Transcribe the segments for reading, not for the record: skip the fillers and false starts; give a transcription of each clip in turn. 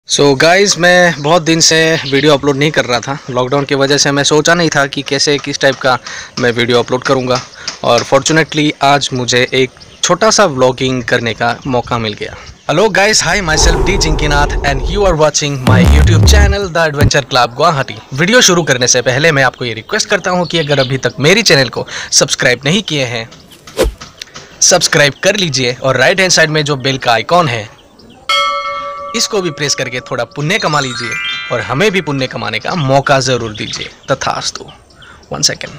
So guys मैं बहुत दिन से वीडियो अपलोड नहीं कर रहा था। लॉकडाउन की वजह से मैं सोचा नहीं था कि कैसे किस टाइप का मैं वीडियो अपलोड करूंगा, और फॉर्चुनेटली आज मुझे एक छोटा सा व्लॉगिंग करने का मौका मिल गया। Hello guys, hi myself D Chinkinath and you are watching my YouTube channel the adventure club Guwahati. Video शुरू करने से पहले मैं आपको ये रिक्वेस्ट करता हूँ कि अगर अभी तक मेरी चैनल को सब्सक्राइब नहीं किए हैं, सब्सक्राइब कर लीजिए और राइट हैंड साइड में जो बेल का आइकॉन है इसको भी प्रेस करके थोड़ा पुण्य कमा लीजिए और हमें भी पुण्य कमाने का मौका ज़रूर दीजिए। तथास्तु। 1 सेकेंड।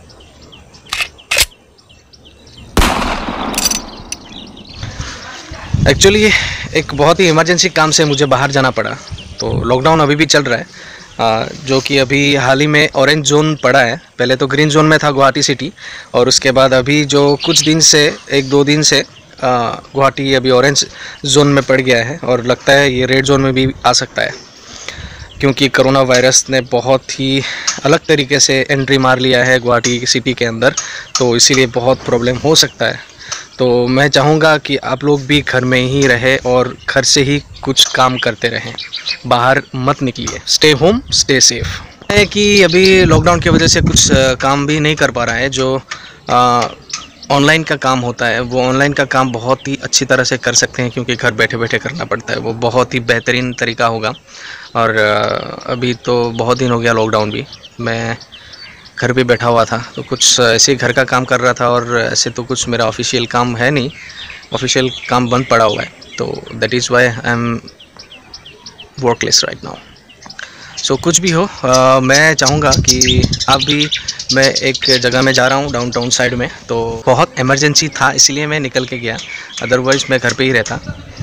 एक्चुअली एक बहुत ही इमरजेंसी काम से मुझे बाहर जाना पड़ा। तो लॉकडाउन अभी भी चल रहा है, जो कि अभी हाल ही में ऑरेंज जोन पड़ा है। पहले तो ग्रीन जोन में था गुवाहाटी सिटी, और उसके बाद अभी जो कुछ दिन से 1-2 दिन से गुवाहाटी अभी ऑरेंज जोन में पड़ गया है, और लगता है ये रेड जोन में भी आ सकता है, क्योंकि कोरोना वायरस ने बहुत ही अलग तरीके से एंट्री मार लिया है गुवाहाटी सिटी के अंदर। तो इसीलिए बहुत प्रॉब्लम हो सकता है। तो मैं चाहूँगा कि आप लोग भी घर में ही रहे और घर से ही कुछ काम करते रहें, बाहर मत निकलिए। Stay home, stay safe. है कि अभी लॉकडाउन की वजह से कुछ काम भी नहीं कर पा रहा है। जो ऑनलाइन का काम होता है वो ऑनलाइन का काम बहुत ही अच्छी तरह से कर सकते हैं, क्योंकि घर बैठे बैठे करना पड़ता है। वो बहुत ही बेहतरीन तरीका होगा। और अभी तो बहुत दिन हो गया लॉकडाउन भी, मैं घर पे बैठा हुआ था, तो कुछ ऐसे ही घर का काम कर रहा था। और ऐसे तो कुछ मेरा ऑफिशियल काम है नहीं, ऑफिशियल काम बंद पड़ा हुआ है। तो that is why I am workless right now. So कुछ भी हो, मैं चाहूँगा कि आप भी, मैं एक जगह में जा रहा हूँ डाउनटाउन साइड में, तो बहुत इमरजेंसी था इसलिए मैं निकल के गया, अदरवाइज़ मैं घर पे ही रहता।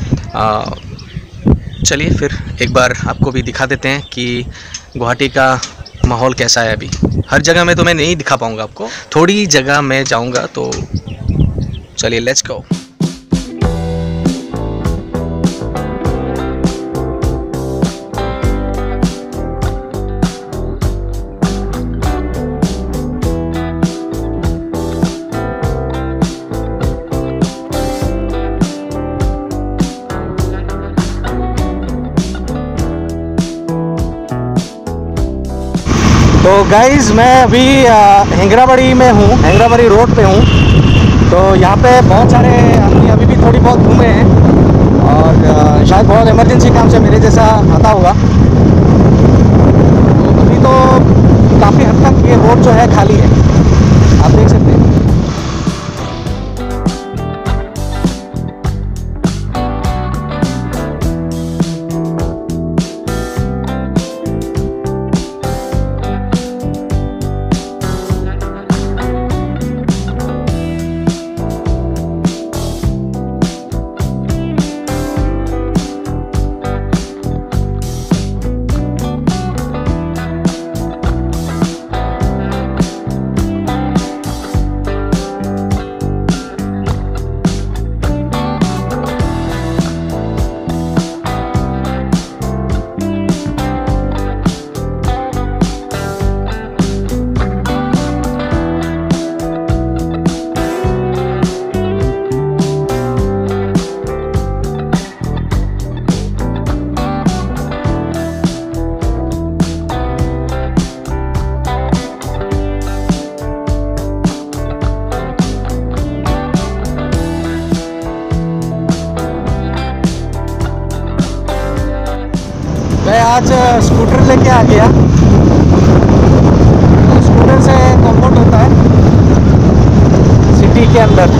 चलिए फिर एक बार आपको भी दिखा देते हैं कि गुवाहाटी का माहौल कैसा है अभी। हर जगह में तो मैं नहीं दिखा पाऊँगा आपको, थोड़ी जगह मैं जाऊँगा। तो चलिए लेट्स गो। तो गाइज़ मैं अभी हिंगराबाड़ी में हूँ, हिंगराबाड़ी रोड पे हूँ। तो यहाँ पे बहुत सारे आदमी अभी भी थोड़ी बहुत घूमे हैं, और शायद बहुत इमरजेंसी काम से मेरे जैसा आता होगा। तो अभी तो काफ़ी हद तक ये रोड जो है खाली है, आप देख सकते हैं। मैं आज स्कूटर लेके आ गया। स्कूटर से कंफर्ट होता है सिटी के अंदर।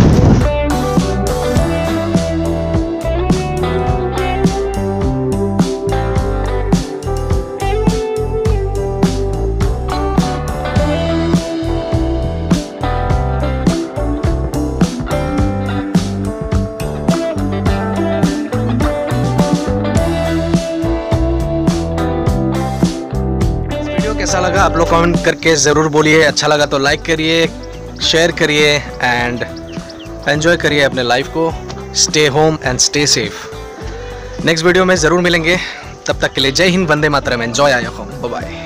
कैसा लगा आप लोग कमेंट करके ज़रूर बोलिए। अच्छा लगा तो लाइक करिए, शेयर करिए एंड एंजॉय करिए अपने लाइफ को। Stay home and stay safe. Next video में ज़रूर मिलेंगे, तब तक के लिए जय हिंद, वंदे मातरम, एंजॉय आया होम, बाय बाय।